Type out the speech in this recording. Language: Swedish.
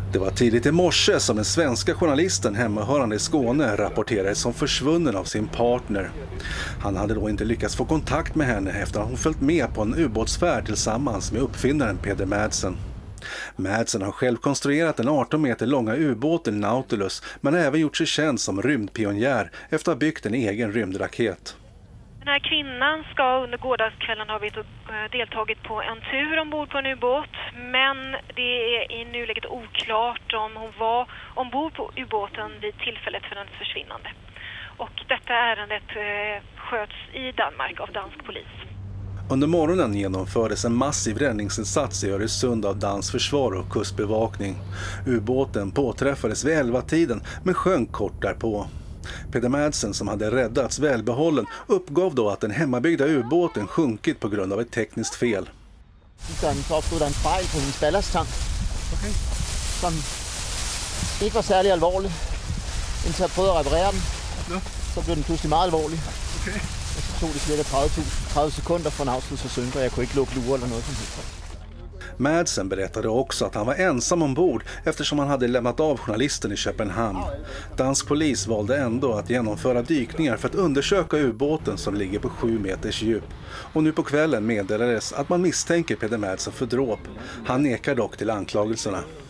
Det var tidigt i morse som den svenska journalisten hemmahörande i Skåne rapporterade som försvunnen av sin partner. Han hade då inte lyckats få kontakt med henne efter att hon följt med på en ubåtsfärd tillsammans med uppfinnaren Peder Madsen. Madsen har själv konstruerat den 18 meter långa ubåten Nautilus, men även gjort sig känd som rymdpionjär efter att ha byggt en egen rymdraket. Den här kvinnan ska under gårdagskvällen ha deltagit på en tur ombord på en ubåt, men det är i nuläget oklart om hon var ombord på ubåten vid tillfället för hennes försvinnande. Och detta ärendet sköts i Danmark av dansk polis. Under morgonen genomfördes en massiv räddningsinsats i Öresund av dansk försvar och kustbevakning. Ubåten påträffades vid 11-tiden men sjönk kort därpå. Peder Madsen, som hade räddats välbehållen, uppgav då att den hemmabyggda ubåten sjunkit på grund av ett tekniskt fel. Så uppstod en fejl på hennes ballasttank, som inte var särskilt allvarlig. Indtil jag prøvede at reparere den, så blev den pludselig meget allvarlig. Och så tog det cirka 30 sekunder från Nautilus att synka, och jag kunde inte lukke lurer eller något som helst. Madsen berättade också att han var ensam ombord eftersom han hade lämnat av journalisten i Köpenhamn. Dansk polis valde ändå att genomföra dykningar för att undersöka ubåten som ligger på 7 meters djup. Och nu på kvällen meddelades att man misstänker Peder Madsen för dråp. Han nekar dock till anklagelserna.